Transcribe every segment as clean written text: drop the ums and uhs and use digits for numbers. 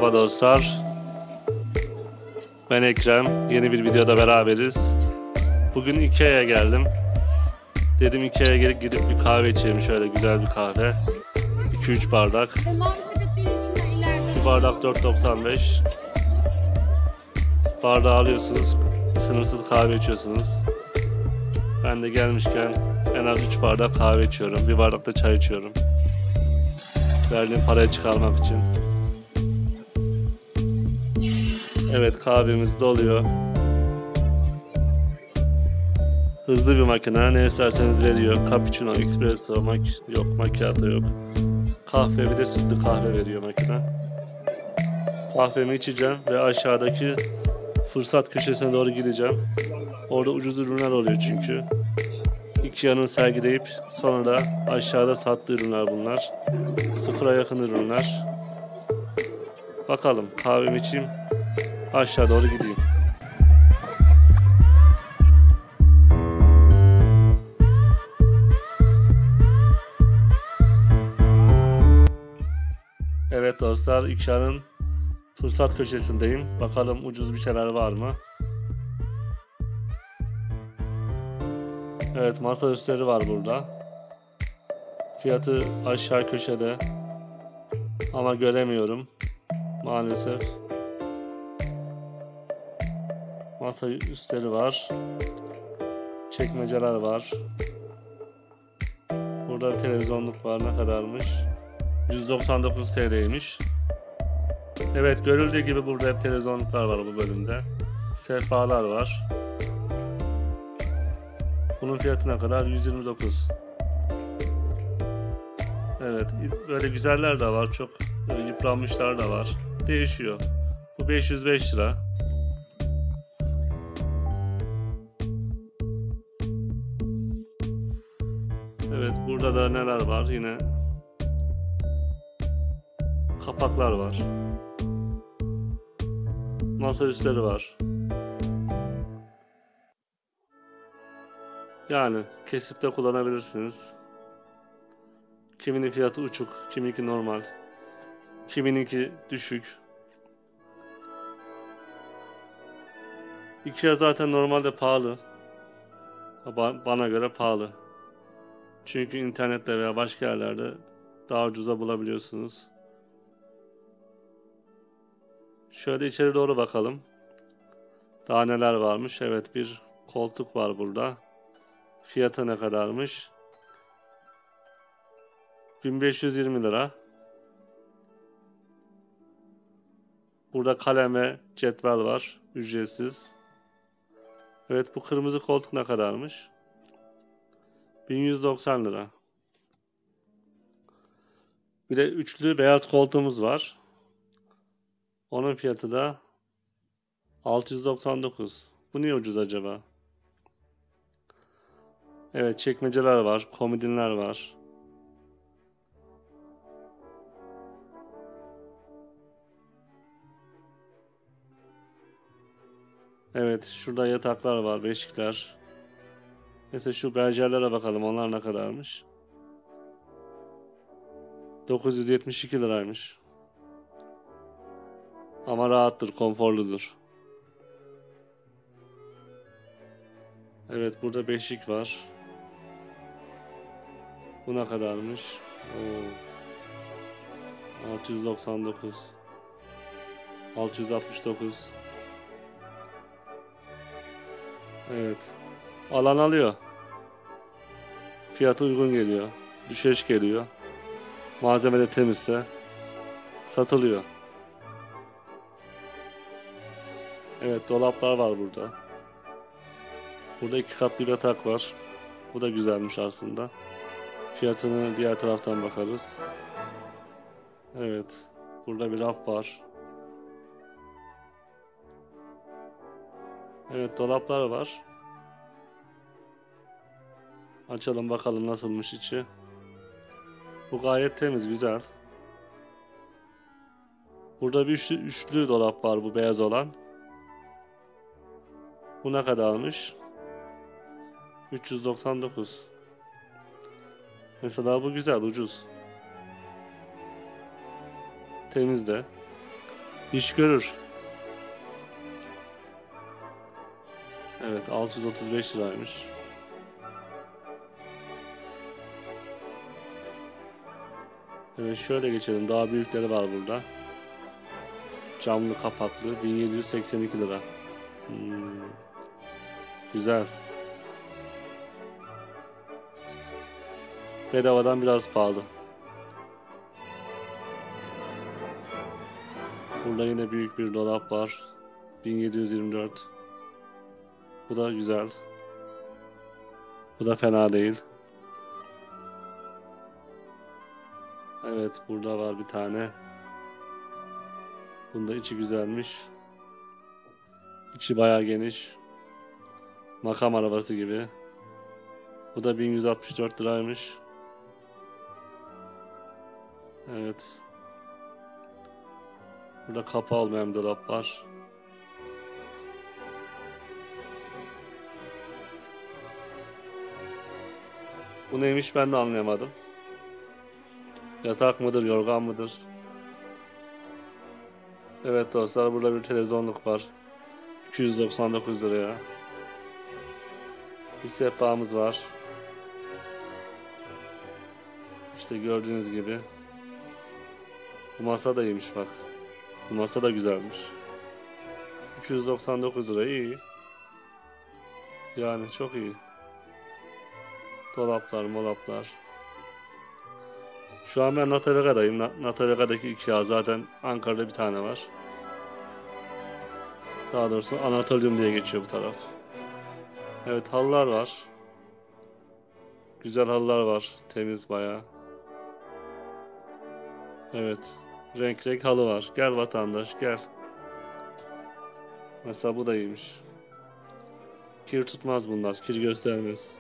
Merhaba dostlar. Ben Ekrem. Yeni bir videoda beraberiz. Bugün Ikea'ya geldim. Dedim Ikea'ya gelip gidip bir kahve içelim. Şöyle güzel bir kahve. 2-3 bardak. Bir bardak 4.95. Bardağı alıyorsunuz. Sınırsız kahve içiyorsunuz. Ben de gelmişken en az 3 bardak kahve içiyorum. Bir bardak da çay içiyorum. Verdiğim parayı çıkarmak için. Evet, kahvemiz doluyor. Hızlı bir makine, ne isterseniz veriyor. Cappuccino, espresso, yok, macchiato yok. Kahve, bir de sütlü kahve veriyor makine. Kahvemi içeceğim ve aşağıdaki fırsat köşesine doğru gideceğim. Orada ucuz ürünler oluyor çünkü. Ikea'nın sergileyip sonra da aşağıda sattığı ürünler bunlar. Sıfıra yakın ürünler. Bakalım, kahvemi içeyim. Aşağı doğru gideyim. Evet dostlar, Ikea'nın fırsat köşesindeyim. Bakalım ucuz bir şeyler var mı? Evet, masaüstleri var burada. Fiyatı aşağı köşede. Ama göremiyorum maalesef. Masa üstleri var. Çekmeceler var. Burada bir televizyonluk var. Ne kadarmış? 199 TL'ymiş. Evet, görüldüğü gibi burada hep televizyonluklar var bu bölümde. Sehpalar var. Bunun fiyatı ne kadar? 129. Evet, böyle güzeller de var. Çok böyle yıpranmışlar da var. Değişiyor. Bu 505 lira. Evet, burada da neler var? Yine kapaklar var. Masa üstleri var. Yani kesip de kullanabilirsiniz. Kiminin fiyatı uçuk, kiminki normal. Kimininki düşük. Ikea zaten normalde pahalı. Bana göre pahalı. Çünkü internette veya başka yerlerde daha ucuza bulabiliyorsunuz. Şöyle içeri doğru bakalım. Daha neler varmış? Evet, bir koltuk var burada. Fiyatı ne kadarmış? 1520 lira. Burada kalem ve cetvel var. Ücretsiz. Evet, bu kırmızı koltuk ne kadarmış? 1190 lira. Bir de üçlü beyaz koltuğumuz var. Onun fiyatı da 699. Bu niye ucuz acaba? Evet, çekmeceler var. Komodinler var. Evet, şurada yataklar var. Beşikler. Mesela şu berjerlere bakalım. Onlar ne kadarmış? 972 liraymış. Ama rahattır, konforludur. Evet, burada beşik var. Bu ne kadarmış? Oo. 699. 669. Evet. Alan alıyor. Fiyatı uygun geliyor. Düşeş geliyor. Malzeme de temizse satılıyor. Evet, dolaplar var burada. Burada 2 katlı bir yatak var. Bu da güzelmiş aslında. Fiyatını diğer taraftan bakarız. Evet. Burada bir raf var. Evet, dolaplar var. Açalım bakalım nasılmış içi. Bu gayet temiz, güzel. Burada bir üçlü dolap var, bu beyaz olan. Bu ne kadarmış? 399. Mesela bu güzel, ucuz. Temiz de. İş görür. Evet, 635 liraymış. Evet, şöyle geçelim. Daha büyükleri var burada. Camlı kapaklı 1782 lira. Hmm, güzel. Bedavadan biraz pahalı. Burada yine büyük bir dolap var. 1724. Bu da güzel. Bu da fena değil. Evet, burada var bir tane. Bunda içi güzelmiş. İçi bayağı geniş. Makam arabası gibi. Bu da 1164 liraymış. Evet. Burada kapağı olmayan bir dolap var. Bu neymiş ben de anlayamadım. Yatak mıdır, yorgan mıdır? Evet dostlar, burada bir televizyonluk var. 299 liraya. Bir sehpamız var. İşte gördüğünüz gibi. Bu masa da iyiymiş bak. Bu masa da güzelmiş. 299 lira iyi. Yani çok iyi. Dolaplar, molaplar. Şu an ben Natavega'dayım. Natavega'daki IKEA zaten Ankara'da bir tane var. Daha doğrusu Anatolium diye geçiyor bu taraf. Evet, halılar var. Güzel halılar var. Temiz bayağı. Evet. Renk renk halı var. Gel vatandaş gel. Mesela bu da iyiymiş. Kir tutmaz bunlar. Kir göstermez.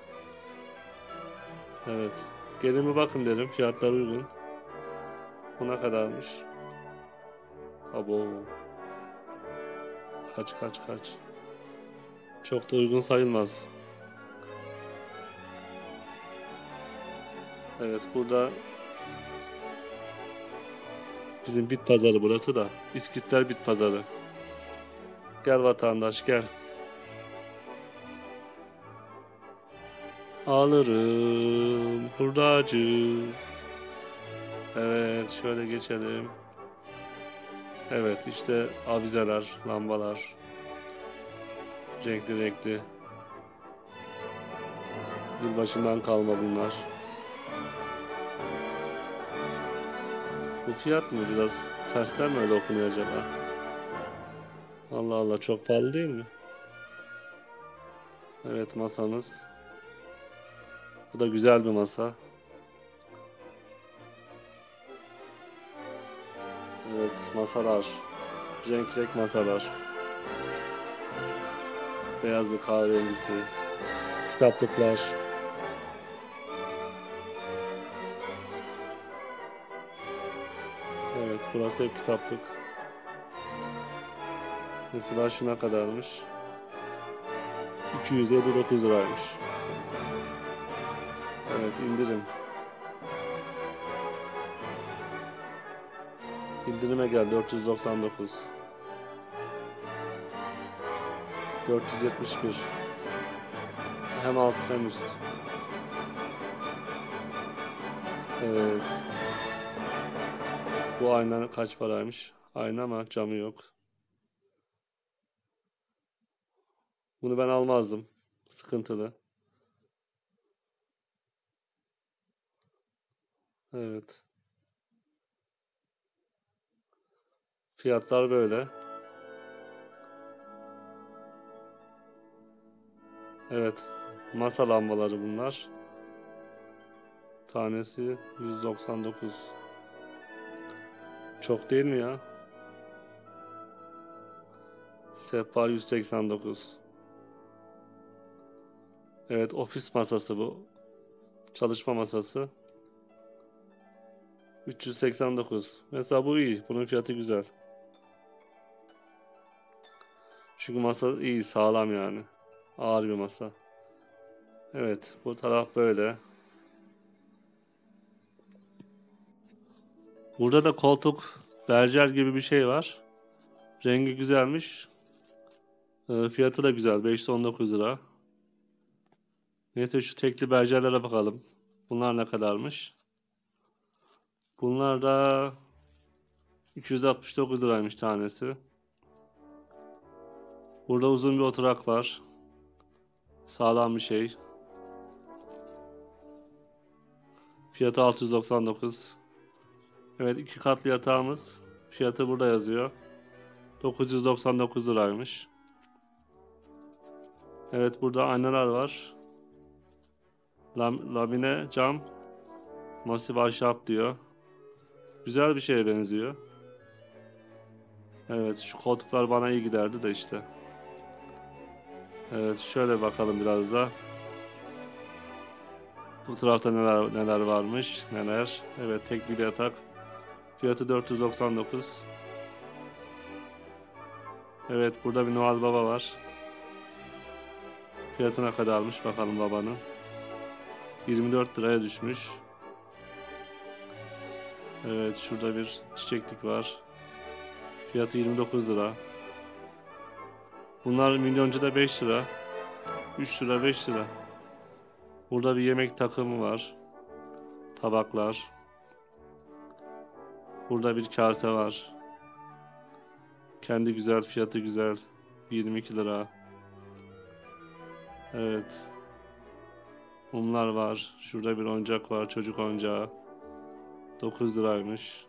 Evet. Gelin bir bakın derim. Fiyatlar uygun. Bu ne kadarmış? Abo. Kaç. Çok da uygun sayılmaz. Evet, burada bizim bit pazarı burası da. İskitler bit pazarı. Gel vatandaş gel. Alırım hurdacı. Evet, şöyle geçelim. Evet, işte avizeler, lambalar. Renkli renkli. Yılbaşından kalma bunlar. Bu fiyat mı biraz tersten mi öyle okunuyor acaba? Allah Allah, çok pahalı değil mi? Evet, masamız. Bu da güzel bir masa. Evet, masalar. Renk renk masalar. Beyazlı, kahverengisi. Kitaplıklar. Evet, burası hep kitaplık. Mesela şuna kadarmış. 259 liraymış. Evet, indirim. İndirime geldi 499. 471. Hem alt hem üst. Evet. Bu ayna kaç paraymış? Ayna ama camı yok. Bunu ben almazdım. Sıkıntılı. Evet. Fiyatlar böyle. Evet. Masa lambaları bunlar. Tanesi 199. Çok değil mi ya? Sehpa 189. Evet, ofis masası bu. Çalışma masası. 389. Mesela bu iyi. Bunun fiyatı güzel. Çünkü masa iyi, sağlam yani. Ağır bir masa. Evet, bu taraf böyle. Burada da koltuk, berjer gibi bir şey var. Rengi güzelmiş. Fiyatı da güzel. 519 lira. Neyse şu tekli berjerlere bakalım. Bunlar ne kadarmış? Bunlar da 269 liraymış tanesi. Burada uzun bir oturak var. Sağlam bir şey. Fiyatı 699. Evet, 2 katlı yatağımız. Fiyatı burada yazıyor. 999 liraymış. Evet, burada aynalar var. Lamine cam. Masif ahşap diyor. Güzel bir şeye benziyor. Evet, şu koltuklar bana iyi giderdi de işte. Evet, şöyle bakalım biraz da. Bu tarafta neler varmış, neler. Evet, tekli bir yatak. Fiyatı 499. Evet, burada bir Noel Baba var. Fiyatı ne kadarmış bakalım babanın. 24 liraya düşmüş. Evet, şurada bir çiçeklik var. Fiyatı 29 lira. Bunlar milyoncuda 5 lira. 3 lira, 5 lira. Burada bir yemek takımı var. Tabaklar. Burada bir kase var. Kendi güzel, fiyatı güzel. 22 lira. Evet. Mumlar var. Şurada bir oyuncak var. Çocuk oyuncağı. 9 liraymış.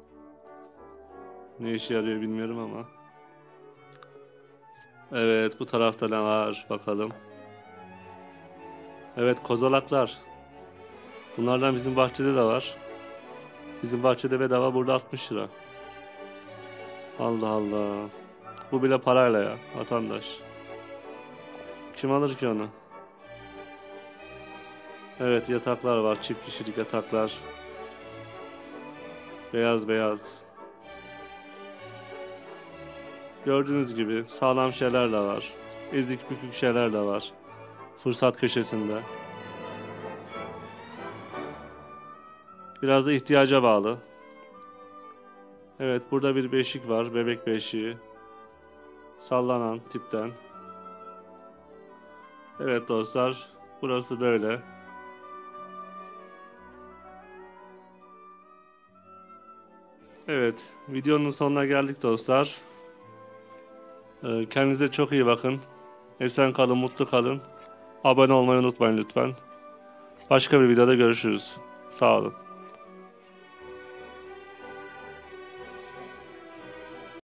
Ne işe yarıyor bilmiyorum ama. Evet, bu tarafta ne var bakalım. Evet, kozalaklar. Bunlardan bizim bahçede de var. Bizim bahçede bedava, burada 60 lira. Allah Allah. Bu bile parayla ya vatandaş. Kim alır ki onu? Evet, yataklar var. Çift kişilik yataklar. Beyaz beyaz. Gördüğünüz gibi sağlam şeyler de var. Ezik bükük şeyler de var. Fırsat köşesinde. Biraz da ihtiyaca bağlı. Evet, burada bir beşik var. Bebek beşiği. Sallanan tipten. Evet dostlar. Burası böyle. Evet. Videonun sonuna geldik dostlar. Kendinize çok iyi bakın. Esen kalın, mutlu kalın. Abone olmayı unutmayın lütfen. Başka bir videoda görüşürüz. Sağ olun.